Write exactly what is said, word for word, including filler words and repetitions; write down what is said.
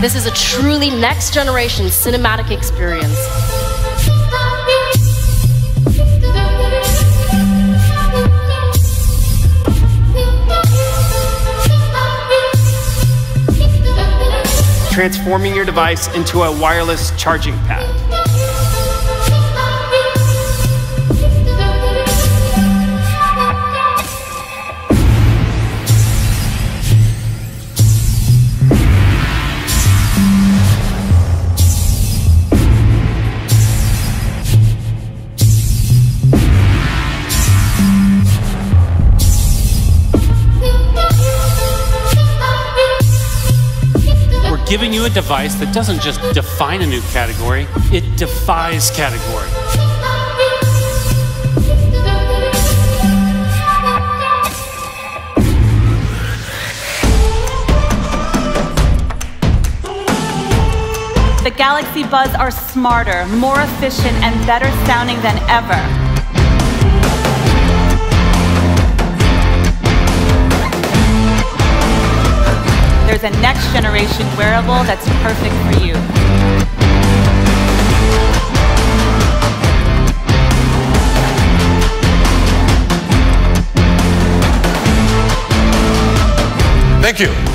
This is a truly next-generation cinematic experience. Transforming your device into a wireless charging pad. Giving you a device that doesn't just define a new category, it defies category. The Galaxy Buds are smarter, more efficient, and better sounding than ever. There's a next-generation wearable that's perfect for you. Thank you.